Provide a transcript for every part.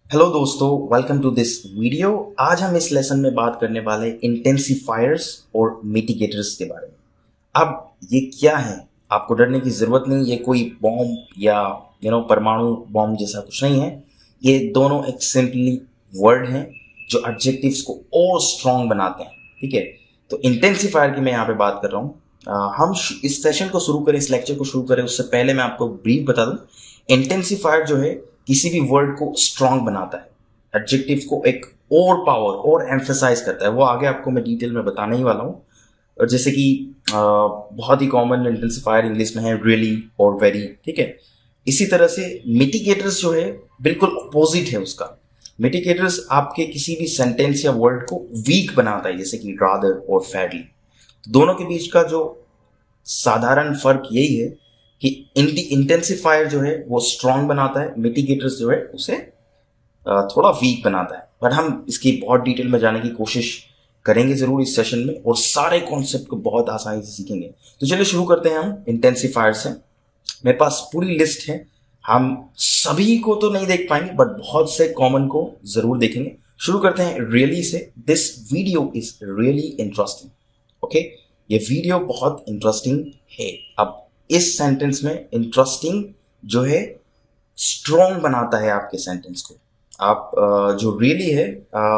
Hello दोस्तों, welcome to this video. आज हम इस लेसन में बात करने वाले इंटेंसिफायर्स और मिटिगेटर्स के बारे में। अब ये क्या है, आपको डरने की जरूरत नहीं। ये कोई बॉम्ब या परमाणु बॉम्ब जैसा कुछ नहीं है। ये दोनों एक सिंपली वर्ड हैं जो एडजेक्टिव्स को और स्ट्रॉन्ग बनाते हैं। ठीक है, तो इंटेंसिफायर की मैं यहाँ पे बात कर रहा हूँ। हम इस सेशन को शुरू करें, इस लेक्चर को शुरू करें उससे पहले मैं आपको ब्रीफ बता दूं। इंटेंसिफायर जो है किसी भी वर्ड को स्ट्रांग बनाता है, एडजेक्टिव को एक और पावर और एम्फेसाइज करता है। वो आगे आपको मैं डिटेल में बताने ही वाला हूँ। और जैसे कि बहुत ही कॉमन इंटेंसिफायर इंग्लिश में है रियली और वेरी। ठीक है, इसी तरह से मिटिगेटर्स जो है बिल्कुल अपोजिट है उसका। मिटिगेटर्स आपके किसी भी सेंटेंस या वर्ड को वीक बनाता है, जैसे कि रादर और फेयरली। दोनों के बीच का जो साधारण फर्क यही है कि इंटेंसिफायर जो है वो स्ट्रांग बनाता है, मिटिगेटर्स जो है उसे थोड़ा वीक बनाता है। पर हम इसकी बहुत डिटेल में जाने की कोशिश करेंगे जरूर इस सेशन में, और सारे कॉन्सेप्ट को बहुत आसानी से सीखेंगे। तो चलिए शुरू करते हैं हम इंटेंसिफायर से। मेरे पास पूरी लिस्ट है, हम सभी को तो नहीं देख पाएंगे बट बहुत से कॉमन को जरूर देखेंगे। शुरू करते हैं रियली से। This video is really interesting. Okay, ये वीडियो बहुत इंटरेस्टिंग है। अब इस सेंटेंस में इंटरेस्टिंग जो है स्ट्रॉन्ग बनाता है आपके सेंटेंस को। आप जो रियली है,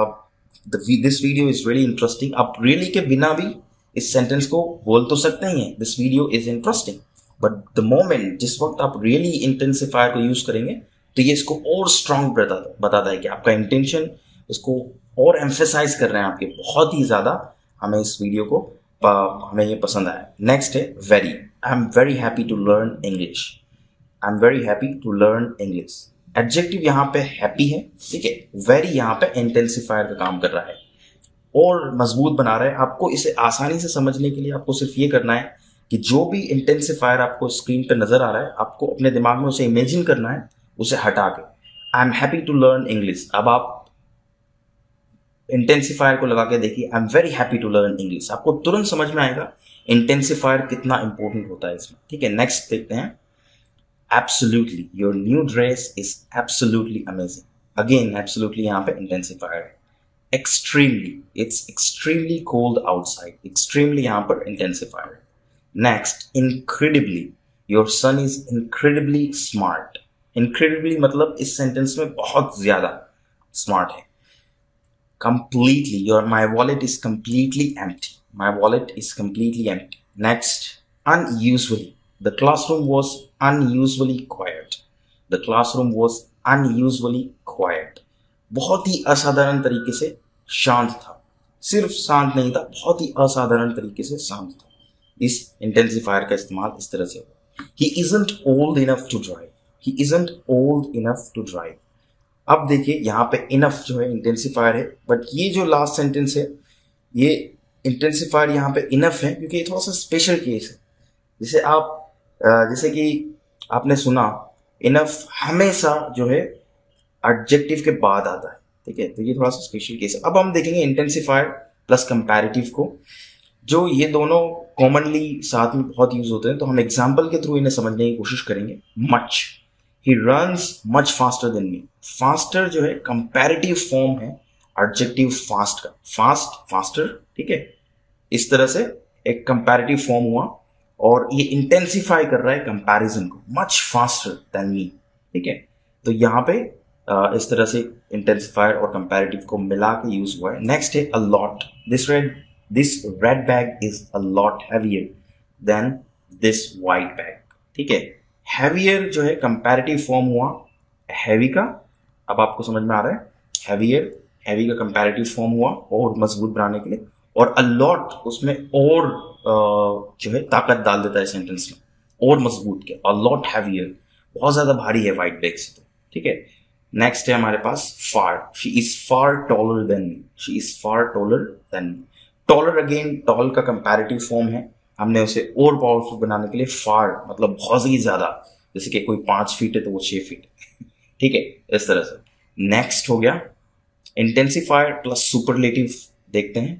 this video is really interesting. आप रियली के बिना भी इस सेंटेंस को बोल तो सकते ही हैं, this video is interesting. But the moment जिस वक्त आप रियली इंटेंसिफायर को यूज करेंगे तो ये इसको और स्ट्रॉन्ग बताता है कि आपका इंटेंशन इसको और एम्फेसाइज कर रहे हैं आपके बहुत ही ज्यादा। हमें इस वीडियो को हमें ये पसंद आया। नेक्स्ट है very. I am very happy to learn English. I am very happy to learn English. Adjective यहाँ पे हैप्पी है, ठीक है। वेरी यहाँ पे इंटेंसिफायर का काम कर रहा है और मजबूत बना रहा है। आपको इसे आसानी से समझने के लिए आपको सिर्फ ये करना है कि जो भी इंटेंसिफायर आपको स्क्रीन पे नजर आ रहा है, आपको अपने दिमाग में उसे इमेजिन करना है, उसे हटा के I am happy to learn English. अब आप इंटेंसिफायर को लगा के देखिए, I am very happy to learn English. आपको तुरंत समझ में आएगा इंटेंसिफायर कितना इंपॉर्टेंट होता है इसमें। ठीक है, नेक्स्ट देखते हैं। Absolutely, your new dress is absolutely amazing. Again absolutely यहाँ पे इंटेंसिफायर है। Extremely, it's extremely cold outside. Extremely यहाँ पर इंटेंसिफायर है। Next, incredibly, your son is incredibly smart. Incredibly मतलब इस सेंटेंस में बहुत ज्यादा स्मार्ट है। Completely, my wallet is completely empty. My wallet is completely empty. Next, unusually, the classroom was unusually quiet. The classroom was unusually quiet. बहुत ही असाधारण तरीके से शांत था। सिर्फ शांत नहीं था, बहुत ही असाधारण तरीके से शांत था। इस इंटेंसिफायर का इस्तेमाल इस तरह से होगा। He isn't old enough to drive. He isn't old enough to drive. अब देखिए यहाँ पे इनफ जो है इंटेंसिफायर है, बट ये जो लास्ट सेंटेंस है ये इंटेंसिफायर यहाँ पे इनफ है क्योंकि ये थोड़ा सा स्पेशल केस है। जैसे कि आपने सुना इनफ हमेशा जो है एडजेक्टिव के बाद आता है। ठीक है, तो ये थोड़ा सा स्पेशल केस है। अब हम देखेंगे इंटेंसिफायर प्लस कंपैरेटिव को, जो ये दोनों कॉमनली साथ में बहुत यूज होते हैं। तो हम एग्जाम्पल के थ्रू इन्हें समझने की कोशिश करेंगे। Much, He runs much faster than me. Faster जो है कंपैरेटिव फॉर्म है एडजेक्टिव फास्ट का। फास्ट, फास्टर, ठीक है। इस तरह से एक कंपैरेटिव फॉर्म हुआ और ये इंटेंसिफाई कर रहा है कंपैरिजन को। मच फास्टर देन मी, ठीक है। तो यहाँ पे इस तरह से इंटेंसिफायर और कंपैरेटिव को मिला के यूज हुआ है। नेक्स्ट है a lot. This red bag is a lot heavier than this white bag. ठीक है, हैवियर जो है कंपैरेटिव फॉर्म हुआ हैवी का। अब आपको समझ में आ रहा है, हैवी का कंपैरेटिव फॉर्म हुआ और मजबूत बनाने के लिए, और अलॉट उसमें और जो है ताकत डाल देता है सेंटेंस में, और मजबूत के। अलॉट हैवियर, बहुत ज्यादा भारी है व्हाइट बैग से। तो ठीक है, नेक्स्ट है हमारे पास far. She is far taller than me. She is far taller than me. Taller again tall का कंपैरेटिव फॉर्म है। हमने उसे और पावरफुल बनाने के लिए फार मतलब बहुत ही ज्यादा, जैसे कि कोई 5 फीट है तो वो 6 फीट ठीक है, इस तरह से। नेक्स्ट हो गया इंटेंसिफायर प्लस सुपरलेटिव। देखते हैं।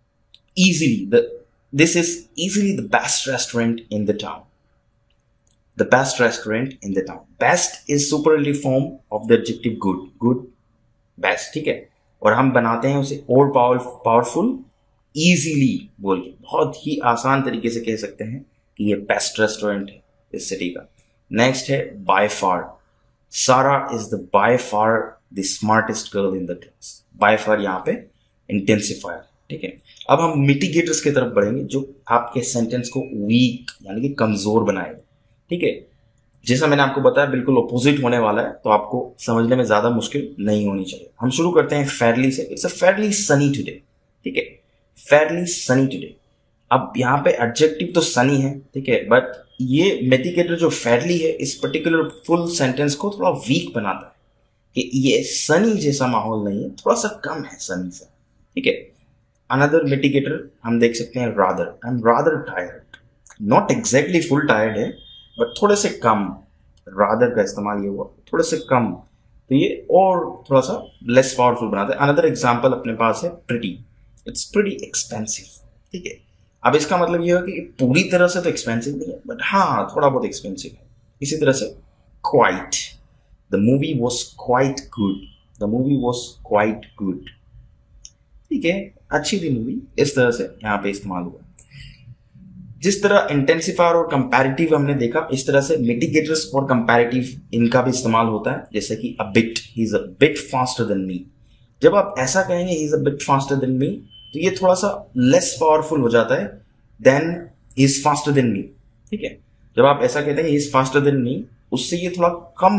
This is easily the best restaurant in the town. The best restaurant in the town. Best is superlative form of the adjective good. Good, best, ठीक है. और हम बनाते हैं उसे और पावरफुल इजीली बोल के, बहुत ही आसान तरीके से कह सकते हैं कि ये बेस्ट रेस्टोरेंट है इस सिटी का. नेक्स्ट है by far. Sara is the by far the smartest girl in the class. By far यहाँ पे इंटेंसिफायर, ठीक है. अब हम मिटिगेटर्स की तरफ बढ़ेंगे जो आपके सेंटेंस को वीक यानी कि कमजोर बनाएगा, ठीक है. जैसा मैंने आपको बताया बिल्कुल अपोजिट होने वाला है, तो आपको समझने में ज्यादा मुश्किल नहीं होनी चाहिए. हम शुरू करते हैं फेयरली से. It's a fairly sunny today, ठीक है. Fairly sunny today. अब यहाँ पे एडजेक्टिव तो सनी है, ठीक है, बट ये मिटिगेटर जो फेयरली है इस पर्टिकुलर फुल सेंटेंस को थोड़ा वीक बनाता है कि ये सनी जैसा माहौल नहीं है, थोड़ा सा कम है सनी से, ठीक है. अनदर मिटिगेटर हम देख सकते हैं rather. I am rather tired. Not exactly full tired है बट थोड़े से कम. रादर का इस्तेमाल ये हुआ, थोड़े से कम, तो ये और थोड़ा सा लेस पावरफुल बनाता है. अनदर एग्जांपल अपने पास है प्रिटी. इट्स प्रिटी एक्सपेंसिव, ठीक है. अब इसका मतलब ये है कि पूरी तरह से तो एक्सपेंसिव नहीं है बट हाँ थोड़ा बहुत एक्सपेंसिव है. इसी तरह से quite. The movie was quite good. The movie was quite good, ठीक है, अच्छी थी मूवी. इस तरह से यहाँ पे इस्तेमाल हुआ. जिस तरह इंटेंसिफायर और कंपैरेटिव हमने देखा, इस तरह से मिटिगेटर्स और कंपैरेटिव इनका भी इस्तेमाल होता है. जैसे कि a bit, he is a bit faster than me. जब आप ऐसा कहेंगे he is a bit faster than me, तो ये थोड़ा सा लेस पावरफुल हो जाता है than he is faster than me, ठीक है. जब आप ऐसा कहते हैं he is faster than me, उससे ये थोड़ा कम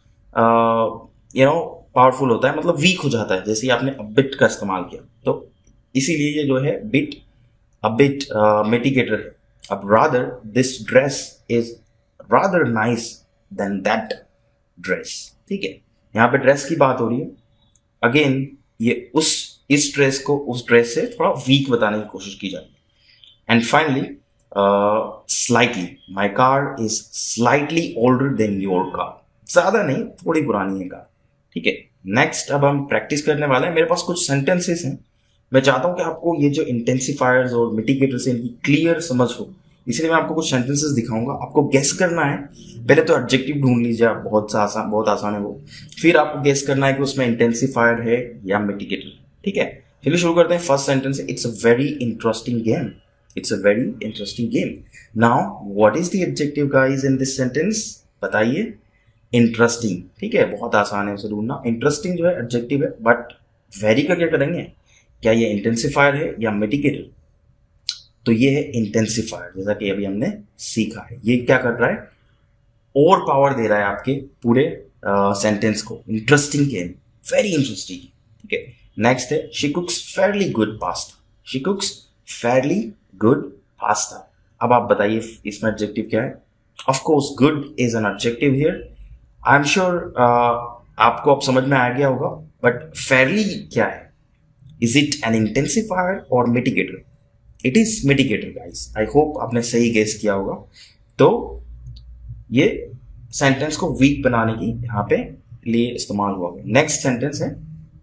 पावरफुल होता है, मतलब वीक हो जाता है. जैसे ही आपने बिट का इस्तेमाल किया, तो इसीलिए ये जो है बिट अ बिट मिटिगेटर है. अब rather this dress is rather nice than that dress, ठीक है. यहाँ पे ड्रेस की बात हो रही है. अगेन ये इस ड्रेस को उस ड्रेस से थोड़ा वीक बताने की कोशिश की जाती है. And finally slightly. My car is slightly older than your car. ज्यादा नहीं, थोड़ी पुरानी है कार, ठीक है. नेक्स्ट अब हम प्रैक्टिस करने वाले हैं. मेरे पास कुछ सेंटेंसेस हैं. मैं चाहता हूं कि आपको ये जो इंटेंसिफायर्स और मिटिगेटर्स हैं इनकी क्लियर समझ हो, इसलिए मैं आपको कुछ सेंटेंसेस दिखाऊंगा. आपको गेस करना है. पहले तो एडजेक्टिव ढूंढ लीजिए आप, बहुत आसान है वो. फिर आपको गेस करना है कि उसमें इंटेंसिफायर है या मिटिगेटर, ठीक है. चलिए शुरू करते हैं. फर्स्ट सेंटेंस है it's a very interesting game. It's a very interesting game. Now what is the adjective guys in this sentence? बताइए. इंटरेस्टिंग, ठीक है, बहुत आसान है उसे ढूंढना. इंटरेस्टिंग जो है एडजेक्टिव है, बट वेरी का क्या करेंगे? क्या ये इंटेंसिफायर है या मिटिगेटर? तो ये है इंटेंसिफायर, जैसा कि अभी हमने सीखा है. ये क्या कर रहा है? और पावर दे रहा है आपके पूरे सेंटेंस को. इंटरेस्टिंग गेम, वेरी इंटरेस्टिंग, ठीक है. नेक्स्ट है she cooks fairly good pasta. She cooks fairly good pasta. अब आप बताइए इसमें एडजेक्टिव क्या है? Of course good is an adjective here. I am sure आपको अब समझ में आ गया होगा, बट फेयरली क्या है? Is it an intensifier or mitigator? It is mitigator guys. I hope आपने सही गेस किया होगा. तो ये सेंटेंस को वीक बनाने की यहाँ पे लिए इस्तेमाल हुआ है. नेक्स्ट सेंटेंस है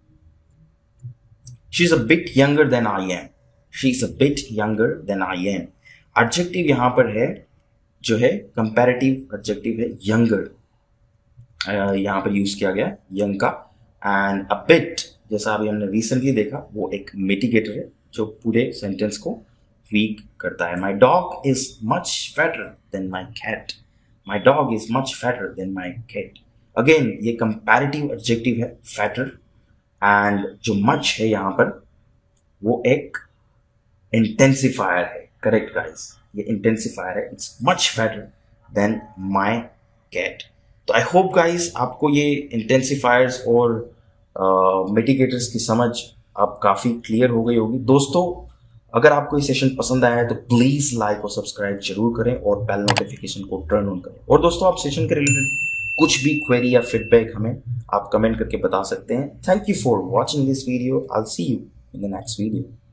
She is a bit younger than I am. She is a bit younger than I am. Adjective यहाँ पर है जो है कंपैरेटिव एडजेक्टिव है younger. यहाँ पर यूज किया गया यंग का. एंड अ बिट जैसा अभी हमने रिसेंटली देखा वो एक मिटिगेटर है जो पूरे सेंटेंस को वीक करता है. My dog is much fatter than my cat. My dog is much fatter than my cat. Again ये कंपैरेटिव एडजेक्टिव है फैटर. एंड जो मच है यहाँ पर वो एक इंटेंसिफायर है. करेक्ट गाइस, ये इंटेंसिफायर है. It's much fatter than my cat. तो आई होप गाइस आपको ये इंटेंसिफायर्स और मिटिगेटर्स की समझ अब काफ़ी क्लियर हो गई होगी. दोस्तों अगर आपको ये सेशन पसंद आया है तो प्लीज़ लाइक और सब्सक्राइब जरूर करें और बेल नोटिफिकेशन को टर्न ऑन करें. और दोस्तों आप सेशन के रिलेटेड कुछ भी क्वेरी या फीडबैक हमें आप कमेंट करके बता सकते हैं. Thank you for watching this video. I will see you in the next video.